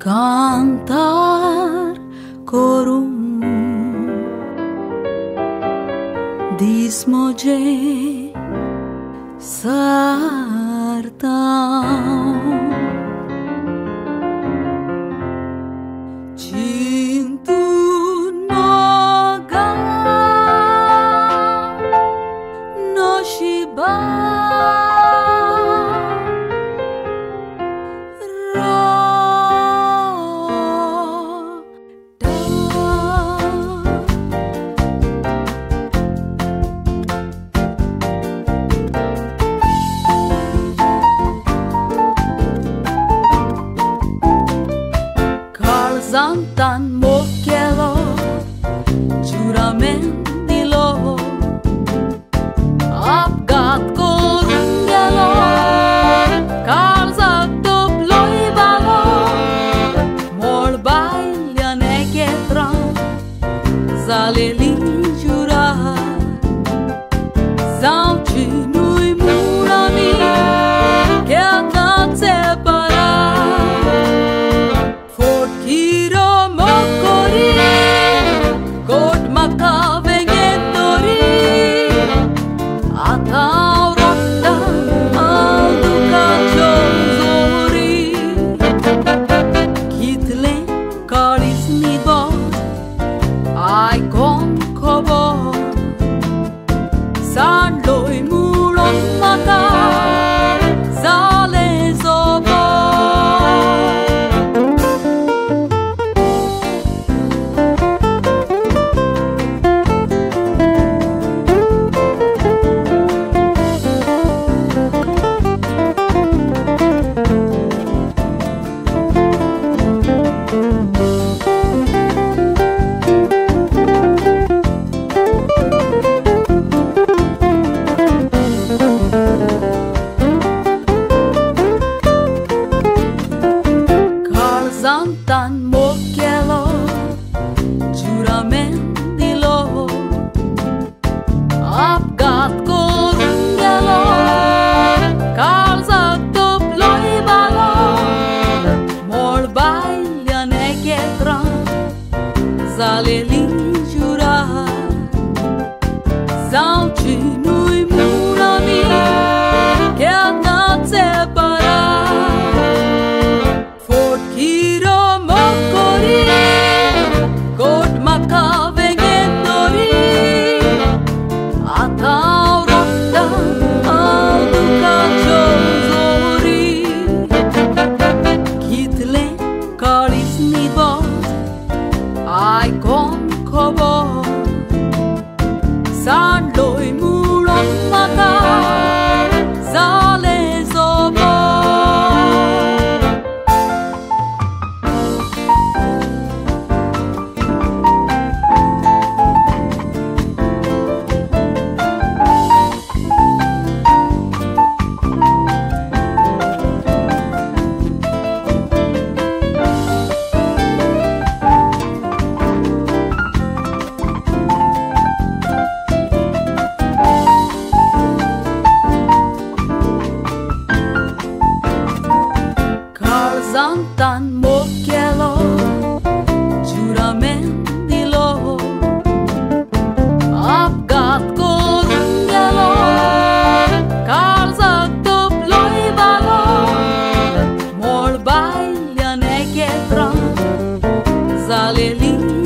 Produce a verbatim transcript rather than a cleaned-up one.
cantar corum dismoje sartam cintu noga Noxibak Zantan mokelo juramendilo apgat korungelo karzak toploibalo molbailyan eketra zaleli jura zamchinui murami keatna separa Sanloi mulon mata zale zobo Zantan mokelo juramendilo apgat korungelo karzak toploibalo molbailyan eketra zaleli jura zamchinui murami keatna separa Ai con kobo sanloi mulon mata zale zobo Zantan mokelo juramendilo apgat korungelo karzak toploibalo molbailyan eketra zaleli